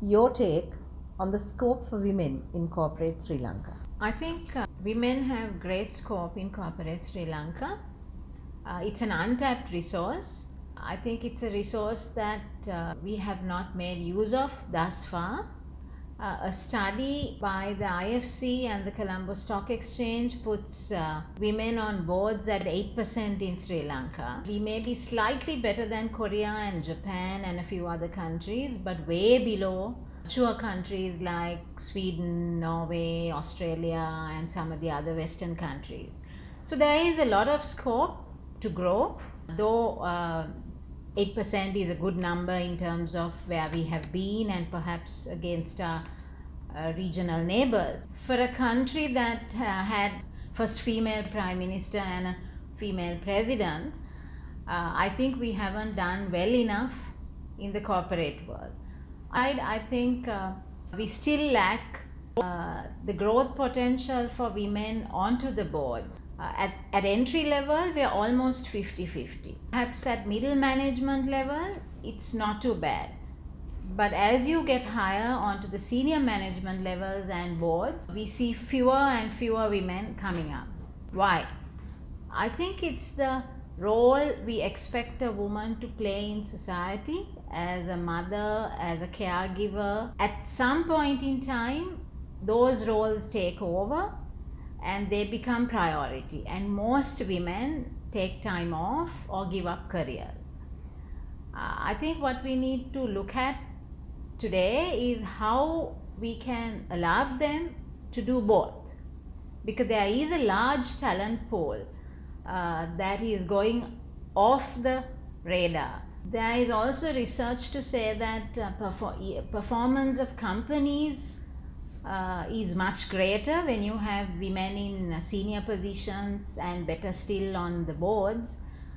your take on the scope for women in corporate Sri Lanka? I think women have great scope in corporate Sri Lanka. It's an untapped resource. I think it's a resource that we have not made use of thus far. A study by the IFC and the Colombo Stock Exchange puts women on boards at 8% in Sri Lanka. We may be slightly better than Korea and Japan and a few other countries, but way below mature countries like Sweden, Norway, Australia, and some of the other Western countries. So there is a lot of scope to grow, though 8% is a good number in terms of where we have been and perhaps against our regional neighbors. For a country that had first female prime minister and a female president, I think we haven't done well enough in the corporate world. I think we still lack the growth potential for women onto the boards. At entry level, we are almost 50-50. Perhaps at middle management level, it's not too bad. But as you get higher onto the senior management levels and boards, we see fewer and fewer women coming up. Why? I think it's the role we expect a woman to play in society as a mother, as a caregiver. At some point in time, those roles take over and they become priority, and most women take time off or give up careers. I think what we need to look at today is how we can allow them to do both, because there is a large talent pool that is going off the radar. There is also research to say that performance of companies is much greater when you have women in senior positions and better still on the boards.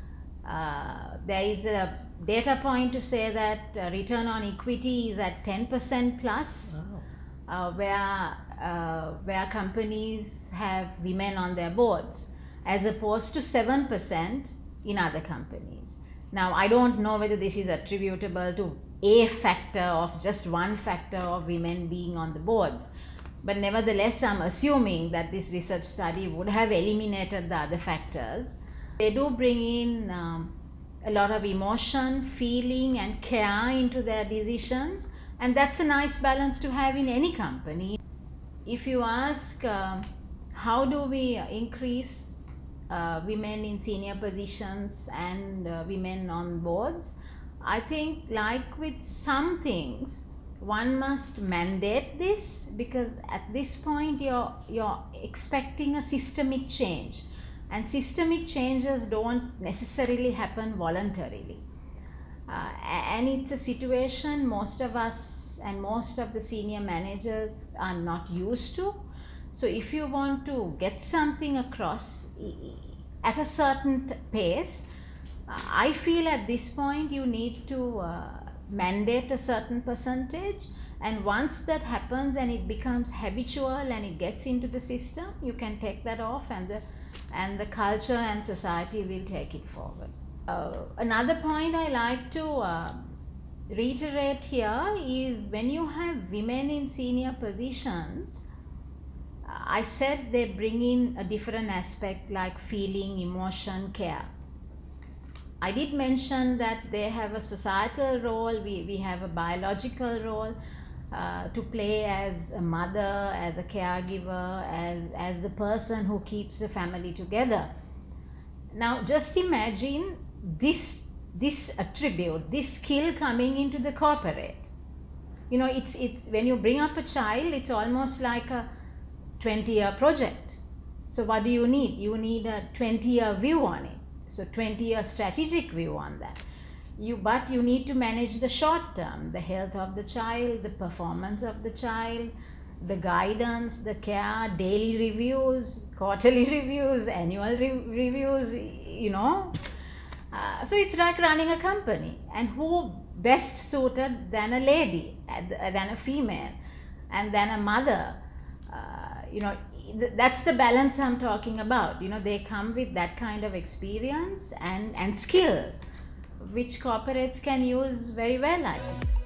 There is a data point to say that return on equity is at 10% plus. Wow. Where companies have women on their boards, as opposed to 7% in other companies. Now, I don't know whether this is attributable to a factor of just one factor of women being on the boards, but nevertheless, I'm assuming that this research study would have eliminated the other factors. They do bring in a lot of emotion, feeling, and care into their decisions, and that's a nice balance to have in any company. If you ask how do we increase women in senior positions and women on boards, I think, like with some things, one must mandate this, because at this point you're expecting a systemic change, and systemic changes don't necessarily happen voluntarily, and it's a situation most of us and most of the senior managers are not used to. So if you want to get something across at a certain pace, I feel at this point you need to mandate a certain percentage, and once that happens and it becomes habitual and it gets into the system, you can take that off, and the culture and society will take it forward. Another point I like to reiterate here is when you have women in senior positions, I said they bring in a different aspect like feeling, emotion, care. I did mention that they have a societal role, we have a biological role to play as a mother, as a caregiver, as the person who keeps the family together. Now just imagine this attribute, this skill coming into the corporate. You know, it's when you bring up a child, it's almost like a 20-year project. So what do you need? You need a 20-year view on it. So 20-year strategic view on that. But you need to manage the short term, the health of the child, the performance of the child, the guidance, the care, daily reviews, quarterly reviews, annual reviews, you know. So it's like running a company, and who best suited than a lady, than a female, and than a mother. You know, that's the balance I'm talking about. You know, they come with that kind of experience and skill, which corporates can use very well, I think.